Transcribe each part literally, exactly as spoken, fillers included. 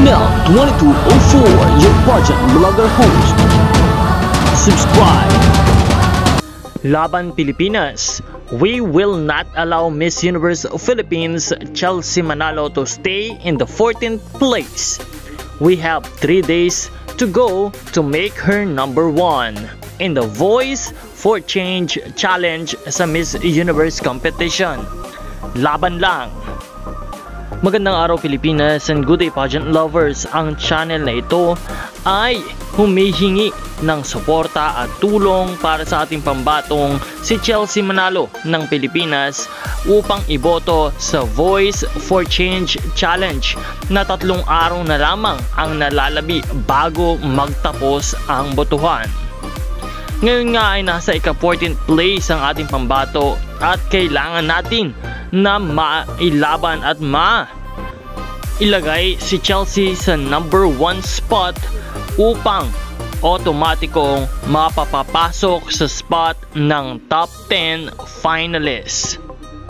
Nel twenty-two oh four, your pageant vlogger host. Subscribe. Laban Pilipinas. We will not allow Miss Universe Philippines Chelsea Manalo to stay in the fourteenth place. We have three days to go to make her number one in the Voice for Change Challenge sa Miss Universe competition. Laban lang! Magandang araw Pilipinas and good day pageant lovers. Ang channel na ito ay humihingi ng suporta at tulong para sa ating pambatong si Chelsea Manalo ng Pilipinas upang iboto sa Voice for Change Challenge na tatlong araw na lamang ang nalalabi bago magtapos ang botohan. Ngayon nga ay nasa ika-fourteenth place ang ating pambato at kailangan natin na mailaban at ma ilagay si Chelsea sa number one spot upang otomatikong mapapapasok sa spot ng top ten finalists.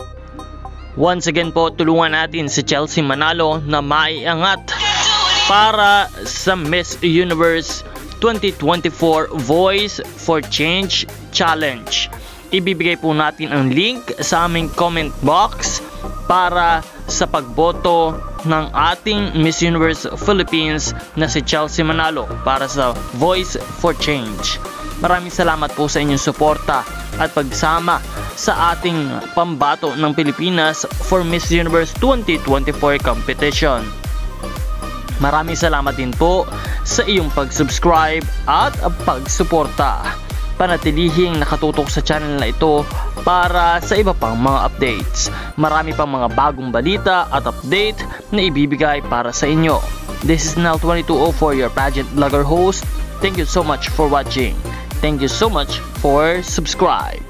Once again po, tulungan natin si Chelsea Manalo na maiangat para sa Miss Universe twenty twenty-four Voice for Change Challenge. Ibibigay po natin ang link sa aming comment box para sa pagboto ng ating Miss Universe Philippines na si Chelsea Manalo para sa Voice for Change. Maraming salamat po sa inyong suporta at pagsama sa ating pambato ng Pilipinas for Miss Universe twenty twenty-four competition. Maraming salamat din po sa iyong pag-subscribe at pagsuporta. Panatilihing nakatutok sa channel na ito para sa iba pang mga updates. Marami pang mga bagong balita at update na ibibigay para sa inyo. This is Nel twenty-two oh four, your pageant vlogger host. Thank you so much for watching. Thank you so much for subscribe.